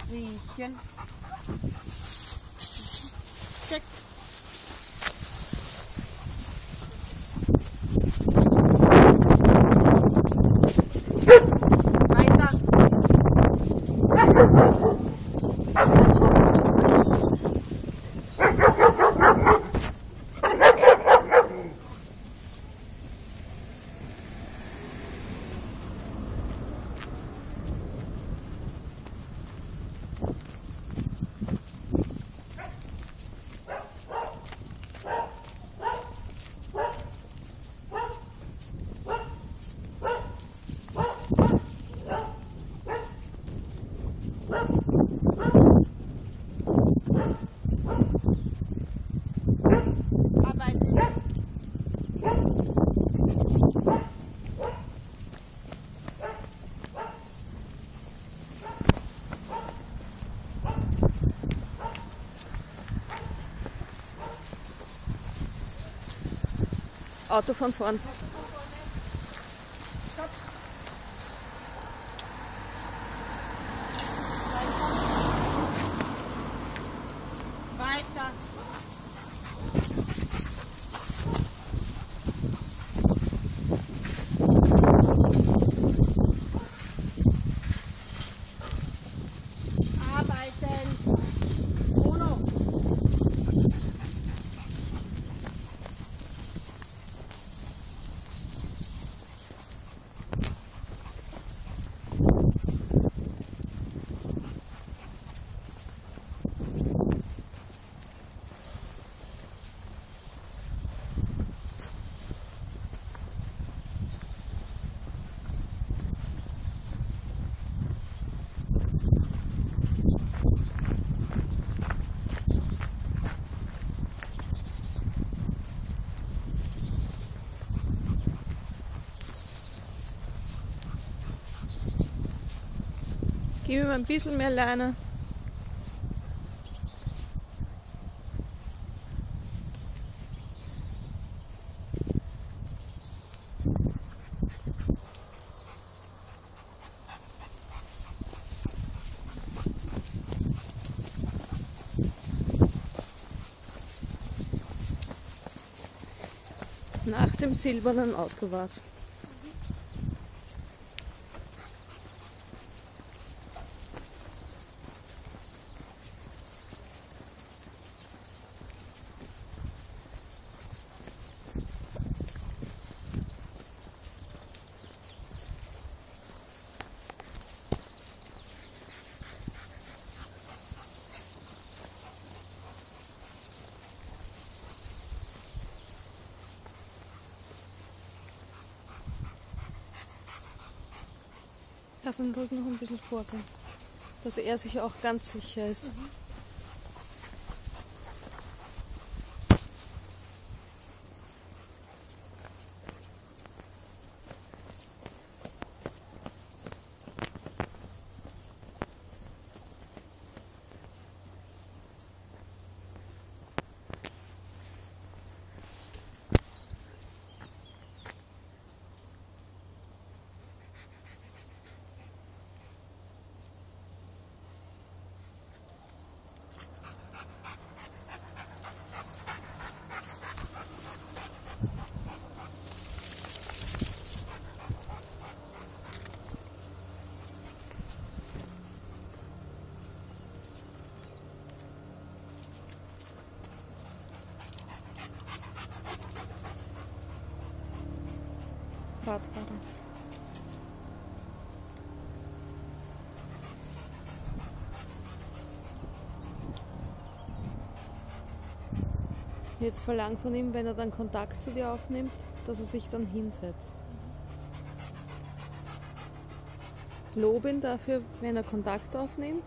Riechen. Check. Weiter. Auto von vorn. Weiter. Arbeiten. Uno. Gib ihm ein bisschen mehr Leine. Nach dem silbernen Auto war's. Lass ihn ruhig noch ein bisschen vorgehen, dass er sich auch ganz sicher ist. Radfahrer. Jetzt verlang von ihm, wenn er dann Kontakt zu dir aufnimmt, dass er sich dann hinsetzt. Lob ihn dafür, wenn er Kontakt aufnimmt.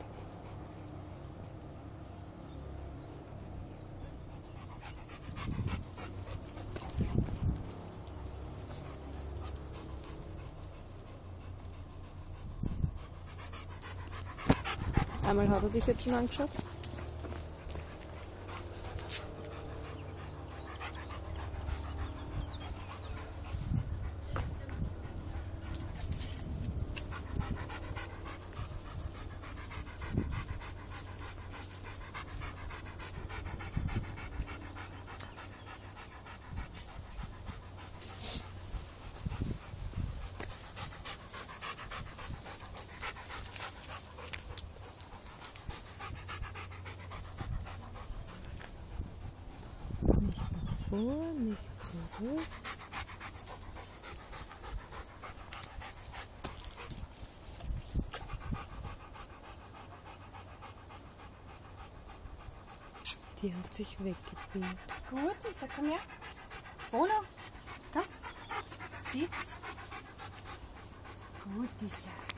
Einmal hat er dich jetzt schon angeschaut. vor, nicht zurück. Die hat sich weggebeamt. Gut, Isa, komm her. Bruno, komm. Sitz. Gut, Isa.